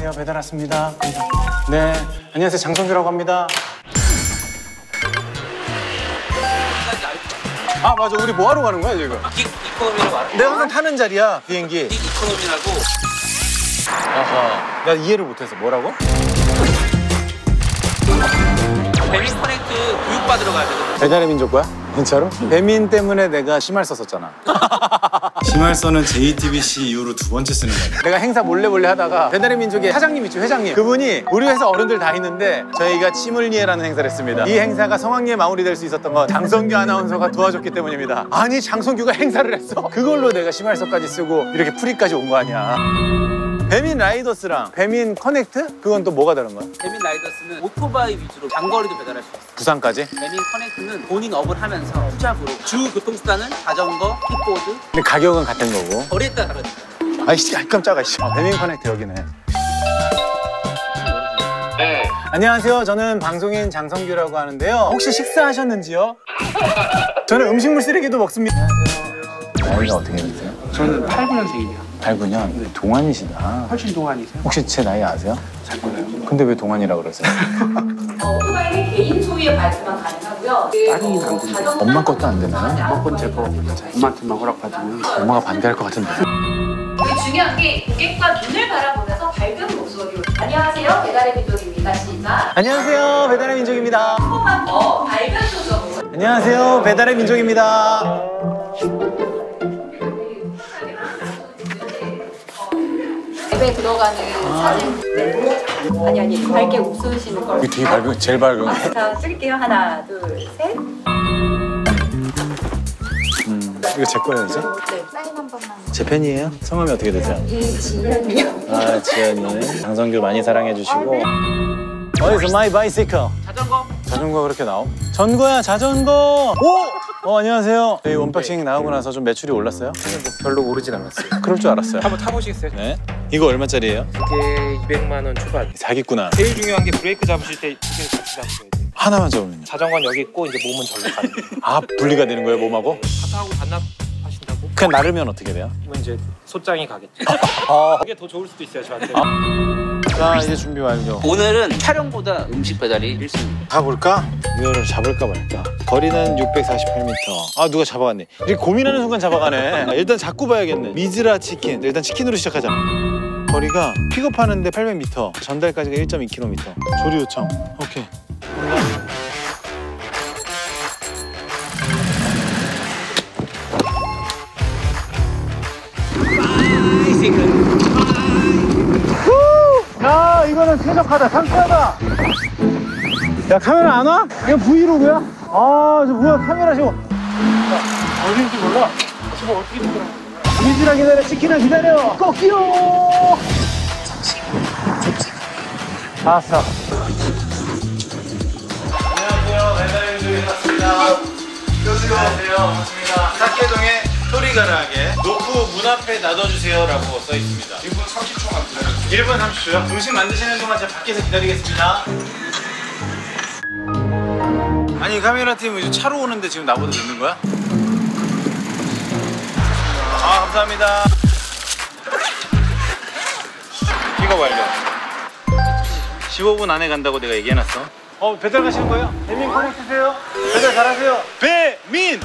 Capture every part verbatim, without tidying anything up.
안녕하세요. 배달 왔습니다. 네, 안녕하세요. 장성규라고 합니다. 아 맞아, 우리 뭐 하러 가는 거야 지금? 빅 이코노미라고 알아? 내가 항상 타는 자리야, 비행기. 빅 이코노미라고. 아하, 나 이해를 못해서 뭐라고? 배민 커넥트 교육받으러 가야 되거든. 배달의 민족 거야? 진짜로? 배민 때문에 내가 심할 썼었잖아. 심할서는 제이티비씨 이후로 두 번째 쓰는 거야. 내가 행사 몰래 몰래 하다가 배달의 민족의 사장님 있죠, 회장님. 그분이 우리 회사 어른들 다 있는데 저희가 치물리에라는 행사를 했습니다. 이 행사가 성황리에 마무리될 수 있었던 건 장성규 아나운서가 도와줬기 때문입니다. 아니, 장성규가 행사를 했어? 그걸로 내가 심할서까지 쓰고 이렇게 프리까지 온 거 아니야. 배민 라이더스랑 배민 커넥트? 그건 또 뭐가 다른 거야? 배민 라이더스는 오토바이 위주로 장거리도 배달할 수 있어. 부산까지? 배민 커넥트는 본인 업을 하면서 후잡으로 주 교통수단은 자전거, 킥보드. 근데 가격은 같은 거고. 거리에 따라 다르니까. 아이씨, 깜짝아. 아, 배민 커넥트 여기네. 네. 안녕하세요. 저는 방송인 장성규라고 하는데요. 혹시 식사하셨는지요? 저는 음식물 쓰레기도 먹습니다. 안녕하세요. 나이가 어떻게 되세요? 저는 팔구 년생이에요. 팔구 년? 네. 동안이시다. 훨씬 동안이세요? 혹시 제 나이 아세요? 잘 몰라요. 근데 왜 동안이라고 그러세요? 어, 오토바이는 개인 소유의 발주만 가능하고요. 딸이 안 되나요? 엄마 것도 안 되나요? 엄마 건 제거 엄마한테만 허락받으면 엄마가 반대할 것 같은데. 되게 중요한 게 고객과 눈을 바라보면서 밝은 목소리로 안녕하세요, 배달의 민족입니다. 시작. 안녕하세요. 배달의 민족입니다. 한 번만 더 밝은 표정으로. 안녕하세요. 배달의 민족입니다. 입에 들어가는 사진 내고 아니 아니 밝게 웃으시는 걸. 이게 되게 밝은, 제일 밝은 거. 자, 쓸게요. 하나, 둘, 셋. 음, 이거 제 거예요, 이제? 네, 사인 한 번만. 제 팬이에요? 성함이 어떻게 되세요? 이지연이요. 아, 지연이. 장성규 많이 사랑해 주시고. 어디서 마이 바이시클? 자전거. 자전거 그렇게 나옴? 전거야, 자전거! 오! 어, 안녕하세요. 저희 원박싱 나오고 나서 좀 매출이 올랐어요? 뭐 별로 오르진 않았어요. 그럴 줄 알았어요. 한번 타보시겠어요? 네. 이거 얼마짜리예요? 이게 이백만 원 초반. 사기꾼아. 제일 중요한 게 브레이크 잡으실 때 두 개 같이 잡으셔야 돼요. 하나만 잡으면요. 자전거는 여기 있고 이제 몸은 절로 가는 거예요. 아, 분리가 되는 거예요, 몸하고? 가사하고 반납하신다고? 그냥 나르면 어떻게 돼요? 그러면 이제 소장이 가겠죠. 아. 그게 더 좋을 수도 있어요, 저한테. 자, 이제 준비 완료. 오늘은 촬영보다 음식 배달이 일 순위. 가볼까? 이거를 잡을까 말까. 거리는 육백사십팔 미터. 아, 누가 잡아갔네. 이렇게 고민하는 순간 잡아가네. 일단 잡고 봐야겠네. 미즈라 치킨. 일단 치킨으로 시작하자. 거리가 픽업하는데 팔백 미터. 전달까지가 일 점 이 킬로미터. 조리 요청. 오케이. 야, 이거는 쾌적하다, 상쾌하다. 야, 카메라 안 와? 이거 브이로그야? 아, 저 뭐야, 카메라 지금. 어딘지 몰라. 저거 어떻게 됐더라? 미즈라 기다려, 치킨아 기다려. 꺾이요. 알았어. 안녕하세요, 배달의 민족에 왔습니다. 안녕하세요, 반갑습니다. 사케동의 소리가라하게 노프 문 앞에 놔둬주세요라고 써 있습니다. 일 분 삼십 초만 기다려주세요. 일 분 삼십 초요? 음식 만드시는 동안 제가 밖에서 기다리겠습니다. 아니, 카메라 팀 이제 차로 오는데 지금 나보다 늦는 거야? 아, 감사합니다. 이거 완료. 십오 분 안에 간다고 내가 얘기해놨어. 어, 배달 가시는 거예요? 배민 커넥트세요? 배달 잘하세요. 배민!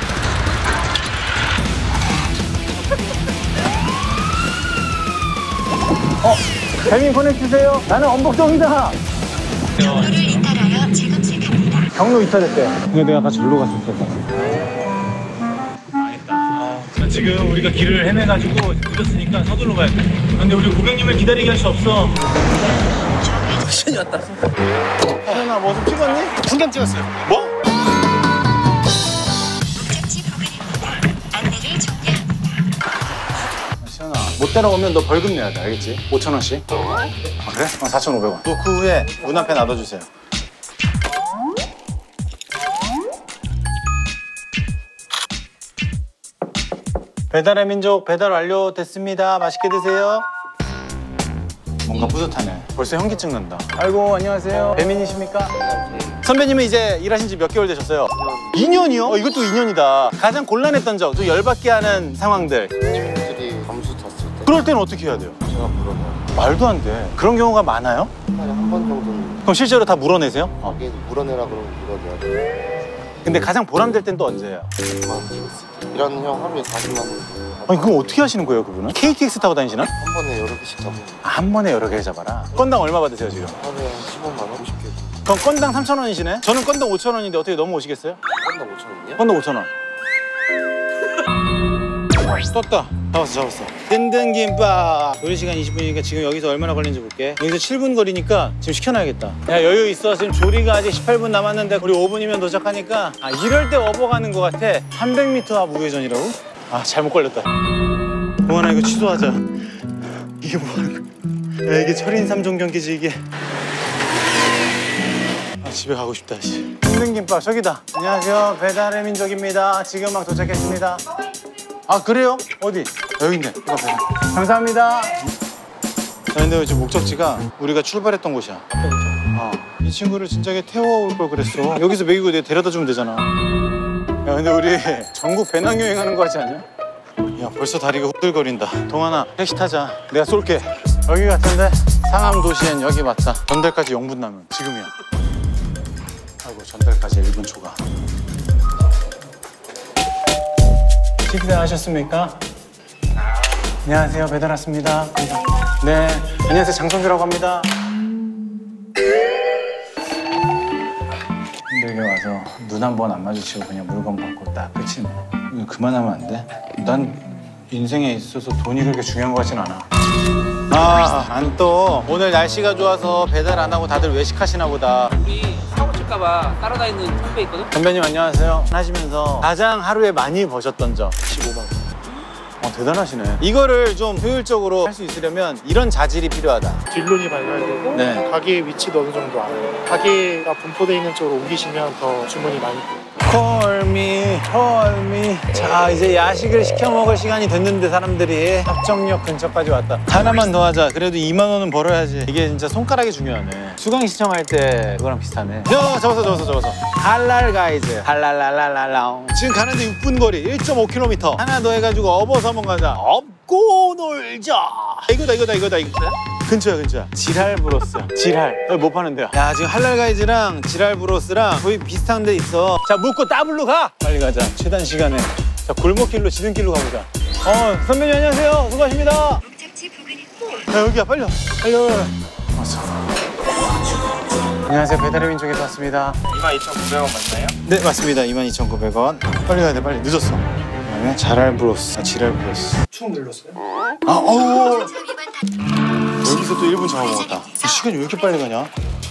어, 배민 커넥트세요? 나는 엄복동이다. 경로를 이탈하여 재검색합니다. 경로 이탈했대. 근데 내가 아까 절로 갔을 때. 망했다. 아, 지금 우리가 길을 헤매가지고 늦었으니까 서둘러 가야 돼. 근데 우리 고객님을 기다리게 할 수 없어. 신이 왔다. 혜연아, 뭐 좀 찍었니? 한 장 찍었어요. 뭐? 목적지 부근입니다. 안내를 종료합니다. 시연아, 못 따라오면 너 벌금 내야 돼, 알겠지? 오천 원씩. 아, 그래? 어, 사천오백 원. 또 그 후에 문 앞에 놔둬주세요. 배달의 민족 배달 완료됐습니다. 맛있게 드세요. 뭔가 뿌듯하네. 벌써 현기증 난다. 아이고, 안녕하세요. 배민이십니까? 선배님은 이제 일하신 지 몇 개월 되셨어요? 이 년이요? 어, 이것도 이 년이다. 가장 곤란했던 적, 좀 열받게 하는 상황들. 팀들이 점수 졌을 때 그럴 때는 어떻게 해야 돼요? 제가 물어봐요. 말도 안 돼. 그런 경우가 많아요? 한 번 정도는 그럼 실제로 다 물어내세요? 어. 이게 물어내라 그러면 물어내야 돼. 근데 가장 보람될 땐 또 언제예요? 백만 원 찍었어. 일하는 형 하루에 사십만 원. 아니 그럼 어떻게 하시는 거예요 그분은? 케이티엑스 타고 다니시나? 한 번에 여러 개씩 잡으면 아, 한 번에 여러 개 잡아라. 건당 얼마 받으세요 지금? 하루에 한 십오만 원, 오십 개. 그럼 건당 삼천 원이시네? 저는 건당 오천 원인데 어떻게 넘어오시겠어요? 한당 오천 원이요? 건당 오천 원. 떴다. 잡았어 잡았어. 든든김밥. 우리 시간 이십 분이니까 지금 여기서 얼마나 걸리는지 볼게. 여기서 칠 분 거리니까 지금 시켜놔야겠다. 야 여유 있어. 지금 조리가 아직 십팔 분 남았는데 우리 오 분이면 도착하니까. 아 이럴 때 업어가는 거 같아. 삼백 미터 앞 우회전이라고? 아 잘못 걸렸다. 동환아 이거 취소하자. 이게 뭐하는 거야. 야 이게 철인 삼 종 경기지 이게. 아 집에 가고 싶다 씨. 든든김밥 저기다. 안녕하세요 배달의 민족입니다. 지금 막 도착했습니다. 아 그래요? 어디? 여기 있네. 이거 보세요. 감사합니다. 아, 근데 지금 목적지가 우리가 출발했던 곳이야. 어. 이 친구를 진작에 태워올 걸 그랬어. 여기서 먹이고 내가 데려다 주면 되잖아. 야 근데 우리 전국 배낭 여행하는 거 같지 않냐? 야 벌써 다리가 후들거린다. 동환아 택시 타자. 내가 쏠게. 여기 같은데? 상암 도시엔 여기 맞다. 전달까지 영 분 남은 지금이야. 아이고 전달까지 일 분 초과. 식사하셨습니까? 안녕하세요 배달 왔습니다. 네 안녕하세요 장성규라고 합니다. 힘들게 와서 눈 한 번 안 마주치고 그냥 물건 받고 딱 끝이네. 이거 그만하면 안 돼? 난 인생에 있어서 돈이 그렇게 중요한 것 같진 않아. 아, 안 또 오늘 날씨가 좋아서 배달 안 하고 다들 외식하시나 보다. 우리 사고 칠까봐 따라다니는 선배 있거든? 선배님 안녕하세요. 하시면서 가장 하루에 많이 버셨던 점 십오만 원. 어, 대단하시네. 이거를 좀 효율적으로 할 수 있으려면 이런 자질이 필요하다. 뒷론이 발달되고 네. 가게 위치도 어느 정도 알아요. 가게가 분포되어 있는 쪽으로 옮기시면 더 주문이 많이 돼요. 콜미 콜미. 자 이제 야식을 시켜 먹을 시간이 됐는데 사람들이 합정역 근처까지 왔다. 하나만 더 하자. 그래도 이만 원은 벌어야지. 이게 진짜 손가락이 중요하네. 수강 신청할 때 그거랑 비슷하네. 야 잡았어 잡았어 잡았어. 할랄 가이즈 할랄랄랄랄라. 지금 가는데 육 분 거리 일 점 오 킬로미터. 하나 더 해가지고 업어서 한번 가자. 업고 놀자. 이거다 이거다 이거다 이거야? 근처야 근처야. 지랄 브로스. 지랄. 여기 뭐 파는 데야? 야 지금 할랄 가이즈랑 지랄 브로스랑 거의 비슷한 데 있어. 자 묻고 따블로 가. 빨리 가자. 최단 시간에. 자 골목길로 지름길로 가보자. 어 선배님 안녕하세요. 수고하십니다. 목적지 부근입니다. 야 여기야 빨리 와. 빨리 와. 왔어. 안녕하세요 배달의 민족에서 왔습니다. 이만 이천구백 원 맞나요? 네 맞습니다. 이만 이천구백 원. 빨리 가야 돼 빨리. 늦었어. 그다음에 자랄 브로스. 아, 지랄 브로스. 축 눌렀어요? 아 어우. 위반 여기서 또 일 분 잡아먹었다. 시간이 왜 이렇게 빨리 가냐?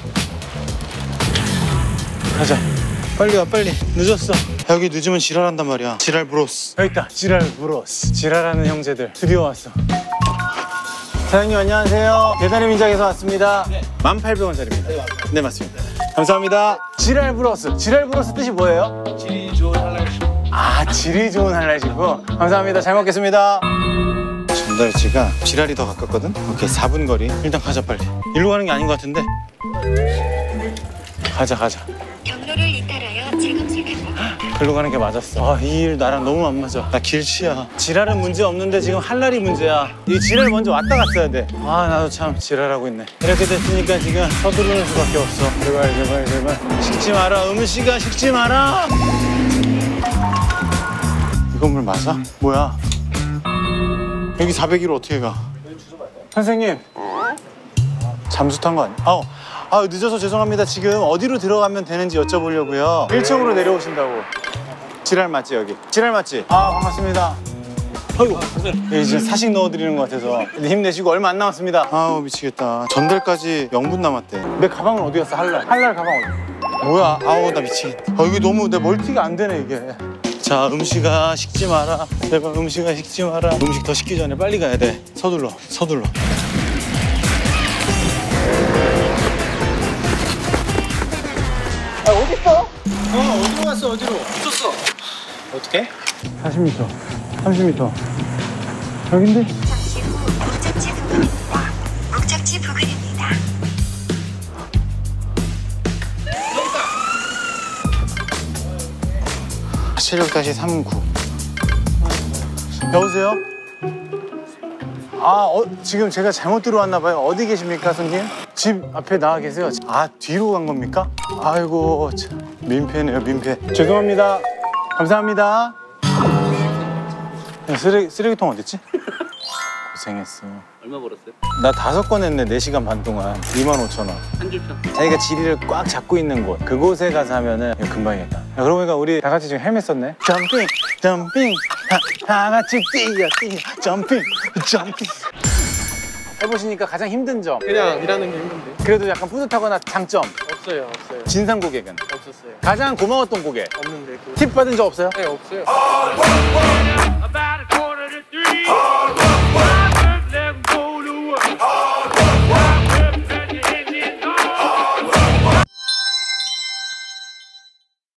가자. 빨리 와 빨리. 늦었어. 여기 늦으면 지랄한단 말이야. 지랄 브로스. 여기 있다. 지랄 브로스. 지랄하는 형제들. 드디어 왔어. 사장님 안녕하세요. 배달의 민족에서 왔습니다. 네. 만 팔백 원짜리입니다. 네, 네 맞습니다. 감사합니다. 지랄 브로스. 지랄 브로스 뜻이 뭐예요? 질이 좋은 할랄식. 아 질이 좋은 할랄이고. 감사합니다. 잘 먹겠습니다. 전달지가 지랄이 더 가깝거든? 오케이 사 분 거리. 일단 가자 빨리. 일로 가는 게 아닌 것 같은데? 가자 가자. 경로를 이탈하여 재검색합니다. 글로 가는 게 맞았어. 아, 이 일 나랑 너무 안 맞아. 나 길치야. 지랄은 문제 없는데 지금 할랄이 문제야. 이 지랄 먼저 왔다 갔어야 돼. 아 나도 참 지랄하고 있네. 이렇게 됐으니까 지금 서두르는 수밖에 없어. 제발 제발 제발. 식지 마라. 음식아 식지 마라. 이 건물 맞아? 뭐야? 여기 사백일 호 어떻게 가? 선생님 잠수 탄 거 아니야? 아우, 아 늦어서 죄송합니다. 지금 어디로 들어가면 되는지 여쭤보려고요. 일 층으로 내려오신다고. 지랄 맞지 여기? 지랄 맞지? 아 반갑습니다. 아이고 여기 지금 사식 넣어드리는 것 같아서 힘내시고 얼마 안 남았습니다. 아우 미치겠다. 전달까지 영 분 남았대. 내 가방은 어디 갔어? 할랄 할랄 가방 어디? 뭐야? 아우 나 미치겠다. 아, 여기 너무 내 멀티가 안 되네 이게. 자 음식아 식지 마라. 제발 음식아 식지 마라. 음식 더 식기 전에 빨리 가야 돼. 서둘러 서둘러. 아 어딨어? 어 어디로 갔어 어디로? 붙었어. 어떻게? 사십 미터 삼십 미터 여긴데? 잠시 후 목적지 부근입니다. 목적지 부근입니다. 체력 다시 삼십구. 여보세요? 아, 어, 지금 제가 잘못 들어왔나 봐요. 어디 계십니까, 손님? 집 앞에 나와 계세요. 아, 뒤로 간 겁니까? 아이고, 참. 민폐네요, 민폐. 죄송합니다. 감사합니다. 야, 쓰레기, 쓰레기통 어딨지? 고생했어. 얼마 벌었어요? 나 다섯 건 했네, 네 시간 반 동안. 이만 오천 원. 한 줄 평. 자기가 지리를 꽉 잡고 있는 곳, 그곳에 가서 하면은 이거 금방이겠다. 야, 그러고 보니까 우리 다 같이 지금 헬멧 썼네. 점핑, 점핑, 다, 다 같이 뛰어, 뛰어, 점핑, 점핑. 해보시니까 가장 힘든 점. 그냥 일하는 게 힘든데. 그래도 약간 뿌듯하거나 장점. 없어요, 없어요. 진상 고객은. 없었어요. 가장 고마웠던 고객. 없는데. 그... 팁 받은 적 없어요? 네, 없어요.